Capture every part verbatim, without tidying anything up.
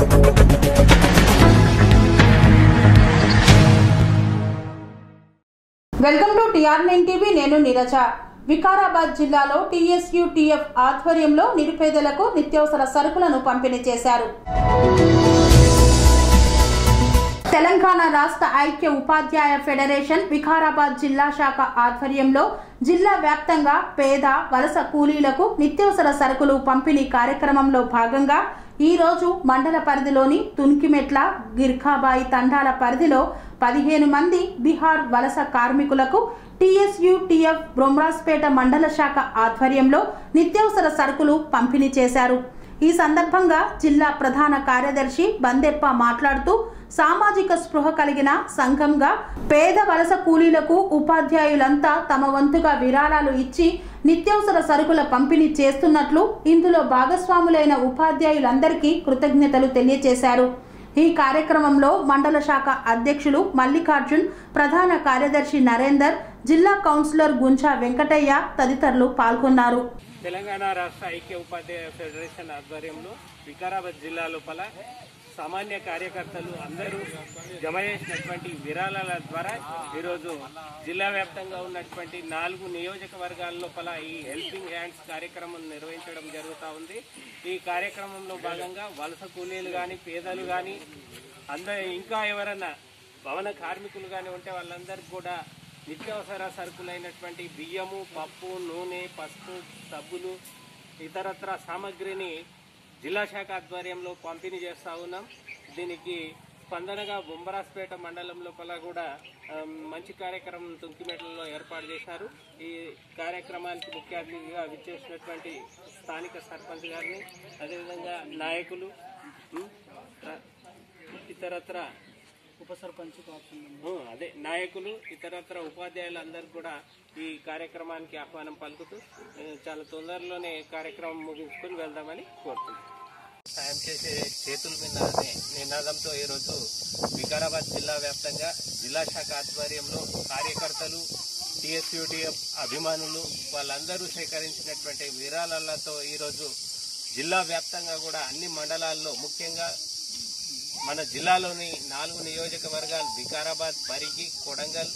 Welcome to TR nine TV. నేను నీరజ. వికారాబాద్ జిల్లాలో TSUTF ఆధ్వర్యంలో నిరుపేదలకు నిత్యావసర సరుకులను పంపిణీ చేశారు. తెలంగాణ రాష్ట్ర ఐక్య ఉపాధ్యాయ ఫెడరేషన్ వికారాబాద్ జిల్లా శాఖ ఆధ్వర్యంలో జిల్లా వ్యాప్తంగా పేద వలస కూలీలకు నిత్యావసర సరుకులు పంపిణీ కార్యక్రమంలో భాగంగా ఈ రోజు మండల పరిధిలోని తున్కిమెట్ల గిర్ఖాబాయి తండాల పరిధిలో పదిహేను మంది బీహార్ వలస కార్మికులకు టీఎస్యూటీఎఫ్ బ్రహ్మరాజ్పేట మండల శాఖ ఆధ్వర్యంలో నిత్యావసర సరుకులు పంపిణీ చేశారు. ఈ సందర్భంగా జిల్లా ప్రధాన కార్యదర్శి బందెప్ప మాట్లాడుతూ సామాజిక స్పృహ కలిగిన సంఘంగా పేద వలస కూలీలకు ఉపాధ్యాయులంతా తమ వంతుగా విరాళాలు ఇచ్చి నిత్యావసర సరుకుల పంపిణీ చేస్తున్నట్లు ఇందులో భాగస్వాములైన ఉపాధ్యాయులందరికీ కృతజ్ఞతలు తెలియజేశారు. ఈ కార్యక్రమంలో మండల శాఖ అధ్యక్షులు మల్లికార్జున్, ప్రధాన కార్యదర్శి నరేందర్, జిల్లా కౌన్సిలర్ గుంచా వెంకటయ్య తదితరులు పాల్గొన్నారు. తెలంగాణ రాష్ట్ర ఐక్య ఉపాధ్యాయ ఫెడరేషన్ ఆధ్వర్యంలో వికారాబాద్ జిల్లా లోపల సామాన్య కార్యకర్తలు అందరూ జమ చేసినటువంటి విరాళాల ద్వారా ఈరోజు జిల్లా వ్యాప్తంగా ఉన్నటువంటి నాలుగు నియోజకవర్గాల లోపల ఈ హెల్పింగ్ హ్యాండ్స్ కార్యక్రమం నిర్వహించడం జరుగుతూ ఉంది. ఈ కార్యక్రమంలో భాగంగా వలస కూలీలు కానీ, పేదలు కానీ, అందరూ ఇంకా ఎవరైనా భవన కార్మికులు కానీ ఉంటే వాళ్ళందరికీ కూడా నిత్యావసర సరుకులైనటువంటి బియ్యము, పప్పు, నూనె, పసుపు, సబ్బులు, ఇతరత్ర సామగ్రిని జిల్లా శాఖ ఆధ్వర్యంలో పంపిణీ చేస్తూ ఉన్నాం. దీనికి స్పందనగా బొమ్మరాజ్పేట మండలం లోపల కూడా మంచి కార్యక్రమం తుంకిమెట్లలో ఏర్పాటు చేశారు. ఈ కార్యక్రమానికి ముఖ్య అతిథిగా విచ్చేసినటువంటి స్థానిక సర్పంచ్ గారిని, అదేవిధంగా నాయకులు, ఇతరత్ర ఉప సర్పంచ్ అదే నాయకులు, ఇతరత్ర ఉపాధ్యాయులందరూ కూడా ఈ కార్యక్రమానికి ఆహ్వానం పలుకుతూ చాలా తొందరలోనే కార్యక్రమం ముగించుకుని వెళ్దామని కోరుతున్నాం. సాయం చేసే చేతుల మీద అనే నినాదంతో ఈరోజు వికారాబాద్ జిల్లా వ్యాప్తంగా జిల్లా శాఖ ఆధ్వర్యంలో కార్యకర్తలు, టీఎస్యూటీఎఫ్ అభిమానులు వాళ్ళందరూ సేకరించినటువంటి విరాళాలతో ఈరోజు జిల్లా వ్యాప్తంగా కూడా అన్ని మండలాల్లో, ముఖ్యంగా మన జిల్లాలోని నాలుగు నియోజకవర్గాలు వికారాబాద్, పరిగి, కొడంగల్,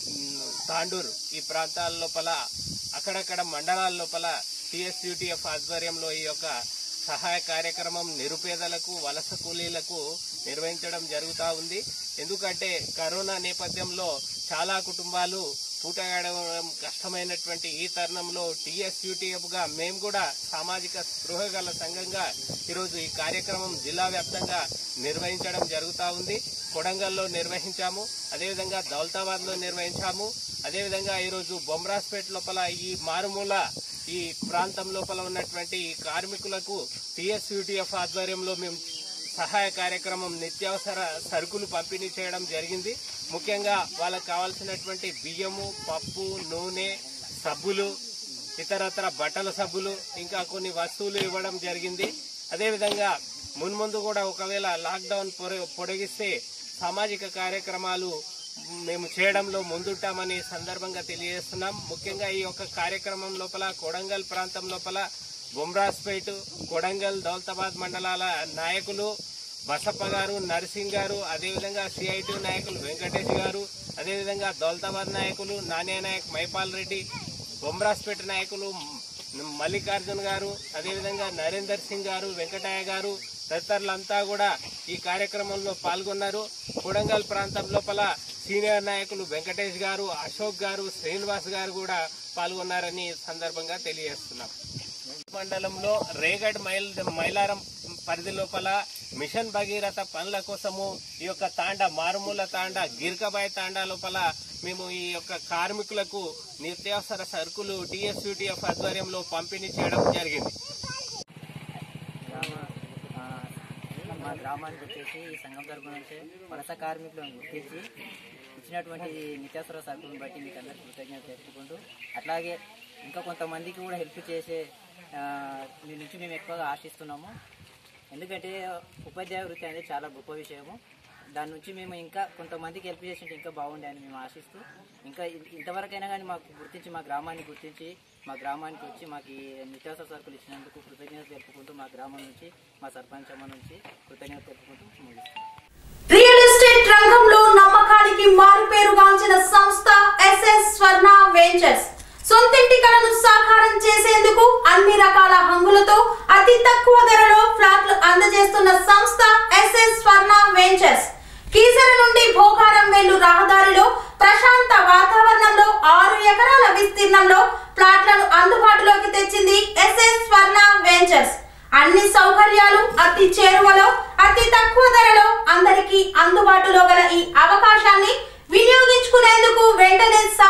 తాండూరు ఈ ప్రాంతాల లోపల అక్కడక్కడ మండలాల లోపల టీఎస్యూటీఎఫ్ ఆధ్వర్యంలో ఈ యొక్క సహాయ కార్యక్రమం నిరుపేదలకు, వలస కూలీలకు నిర్వహించడం జరుగుతూ ఉంది. ఎందుకంటే కరోనా నేపథ్యంలో చాలా కుటుంబాలు పూటగడవడం కష్టమైనటువంటి ఈ తరుణంలో టీఎస్యూటీఎఫ్గా మేము కూడా సామాజిక స్పృహ గల సంఘంగా ఈరోజు ఈ కార్యక్రమం జిల్లా వ్యాప్తంగా నిర్వహించడం జరుగుతూ ఉంది. కొడంగల్లో నిర్వహించాము, అదేవిధంగా దౌలతాబాద్లో నిర్వహించాము, అదేవిధంగా ఈరోజు బొమ్మరాజ్పేట లోపల ఈ మారుమూల ఈ ప్రాంతం లోపల ఉన్నటువంటి కార్మికులకు టీఎస్యూటీఎఫ్ ఆధ్వర్యంలో మేము సహాయ కార్యక్రమం నిత్యావసర సరుకులు పంపిణీ చేయడం జరిగింది. ముఖ్యంగా వాళ్ళకు కావాల్సినటువంటి బియ్యము, పప్పు, నూనె, సబ్బులు, ఇతరత్ర బట్టల సబ్బులు, ఇంకా కొన్ని వస్తువులు ఇవ్వడం జరిగింది. అదేవిధంగా మున్ముందు కూడా ఒకవేళ లాక్డౌన్ పొడిగిస్తే సామాజిక కార్యక్రమాలు మేము చేయడంలో ముందుంటామని సందర్భంగా తెలియజేస్తున్నాం. ముఖ్యంగా ఈ యొక్క కార్యక్రమం లోపల కొడంగల్ ప్రాంతం లోపల బొమ్మరాజ్పేట, కొడంగల్, దౌలతాబాద్ మండలాల నాయకులు బసప్ప గారు, నర్సింగ్ గారు, అదేవిధంగా సిఐటి నాయకులు వెంకటేష్ గారు, అదేవిధంగా దౌలతాబాద్ నాయకులు నాణ్య నాయక్ మైపాల్ రెడ్డి, బొమ్మరాజ్పేట నాయకులు మల్లికార్జున్ గారు, అదేవిధంగా నరేందర్ సింగ్ గారు, వెంకటయ్య గారు తదితరులంతా కూడా ఈ కార్యక్రమంలో పాల్గొన్నారు. కొడంగల్ ప్రాంతం లోపల సీనియర్ నాయకులు వెంకటేష్ గారు, అశోక్ గారు, శ్రీనివాస్ గారు కూడా పాల్గొన్నారని సందర్భంగా తెలియజేస్తున్నాం. మండలంలో రేగడ్ మైల్ మైలారం పరిధి లోపల మిషన్ భగీరథ పనుల కోసము ఈ యొక్క తాండా, మారుమూల తాండా, గిర్కబాయ్ తాండా లోపల మేము ఈ యొక్క కార్మికులకు నిత్యావసర సరుకులు టీఎస్యూటీఎఫ్ ఆధ్వర్యంలో పంపిణీ చేయడం జరిగింది. మా గ్రామానికి వచ్చేసి ఈ సంఘం తరఫున నుంచి వలస కార్మికులను గుర్తించి ఇచ్చినటువంటి నిత్యావసర సరుకులను బట్టి మీకు అందరికీ కృతజ్ఞత తెలుపుకుంటూ, అట్లాగే ఇంకా కొంతమందికి కూడా హెల్ప్ చేసే మీ నుంచి మేము ఎక్కువగా ఆశిస్తున్నాము. ఎందుకంటే ఉపాధ్యాయ వృత్తి అనేది చాలా గొప్ప విషయము. దాని నుంచి మేము ఇంకా కొంతమందికి హెల్ప్ చేసి ఇంకా బాగుండే అని మేము ఆశిస్తూ ఇంకా ఇంతవరకైనా కానీ మాకు గుర్తించి మా గ్రామాన్ని గుర్తించి మా గ్రామానికి వచ్చి మాకు ఈ నిత్యావసర సరుకులు ఇచ్చినందుకు కృతజ్ఞత తెలుపుకుంటూ మా గ్రామం నుంచి మా సర్పంచ్ అమ్మ నుంచి కృతజ్ఞత తెలుపుకుంటూ ముగిస్తున్నాం. రియల్ ఎస్టేట్ రంగంలో నమ్మకానికి మారుపేరుగాంచిన సంస్థ ఎస్ఎస్ స్వర్ణ వెంచర్స్ సొంతింటి కలను సాకారం చేసేందుకు అన్ని రకాల హంగులతో అతి తక్కువ ధరలో ఫ్లాట్లు అందజేస్తున్న సంస్థ ఎస్ఎస్ స్వర్ణ వెంచర్స్ కీసర నుండి భోగారం వెళ్ళు రహదారిలో ప్రశాంత వాతావరణంలో ఆరు ఎకరాల విస్తీర్ణంలో ప్లాట్లను అందుబాటులోకి తెచ్చింది ఎస్ఎస్ స్వర్ణ వెంచర్స్. అన్ని సౌకర్యాలు అతి చేరువలో అతి తక్కువ ధరలో అందరికీ అందుబాటులో గల ఈ అవకాశాన్ని వినియోగించుకునేందుకు వెంటనే